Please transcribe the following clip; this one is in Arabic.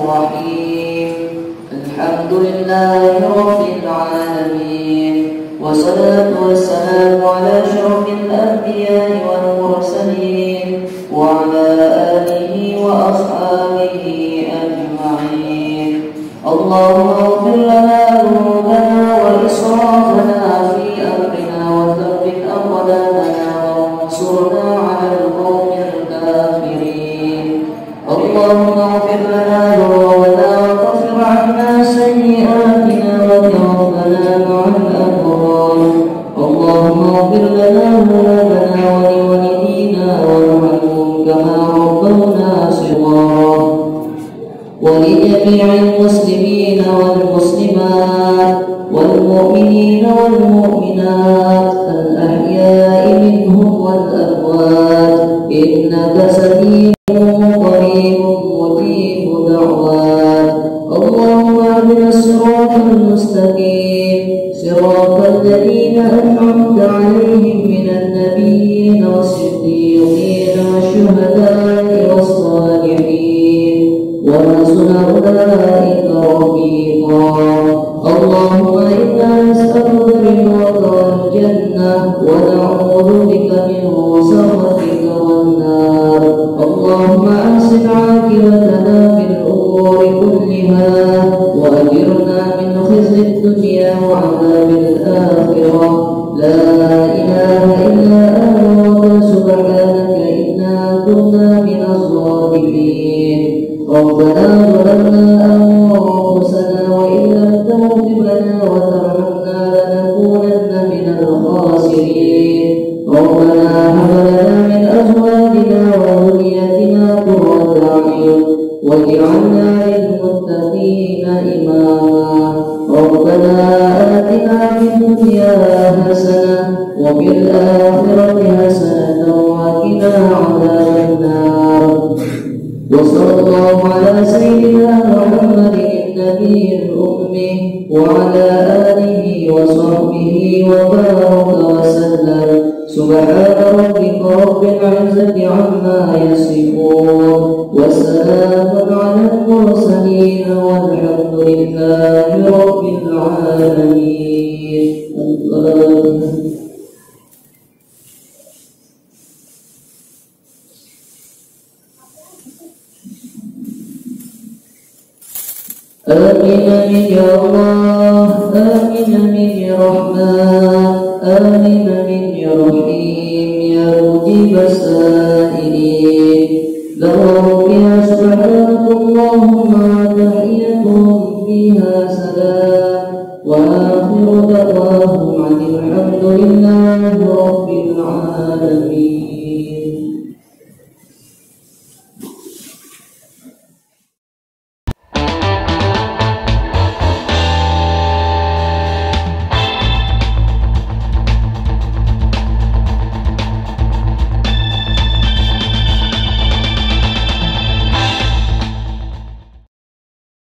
الرحيم. الحمد لله رب العالمين، والصلاة والسلام على أشرف الأنبياء والمرسلين وعلى آله وأصحابه أجمعين. اللهم اغفر لنا ذنوبنا وإسرافنا في أمرنا وثبت أقدامنا وانصرنا على القوم الكافرين. اللهم اغفر لنا ذنوبنا وكفر عنا سيئاتنا وتوفنا مع الأبرار. اللهم اغفر لنا ذنوبنا ولوالدينا وارحمهم كما ربونا صغارا، ولجميع المسلمين والمسلمات والمؤمنين والمؤمنات الأحياء منهم والأموات، إنك سميع قريب مجيب دعوات. اللهم اهدنا الصراط المستقيم، صراط الذين أنعمت عليهم من النبيين والصديقين والشهداء والصالحين وحسن أولئك رفيقا. اللهم إنا نسألك رضاك والجنة ونعوذ بك من سخطك والنار. اللهم أحسن عاقبتنا في الأمور كلها وأجرنا من خزي الدنيا وعذاب الآخرة. لا إله إلا أنت سبحانك إنا كنا من الظالمين. ربنا ظلمنا أنفسنا وإن لم تغفر لنا وترحمنا لنكونن من الخاسرين. ربنا هب لنا من أزواجنا وذريتنا قرة أعين واجعلنا للمتقين إماما. ربنا آتنا في الدنيا حسنة وفي الآخرة حسنة وقنا عذاب النار. وصلى الله على سيدنا محمد النبي الأمي وعلى آله وصحبه وبارك وسلم. سبحان ربك رب العزة عما يصفون وسلام على المرسلين والحمد لله رب العالمين. آمين آمين يا الله، آمين آمين يا رحمن، آمين آمين يا رحيم.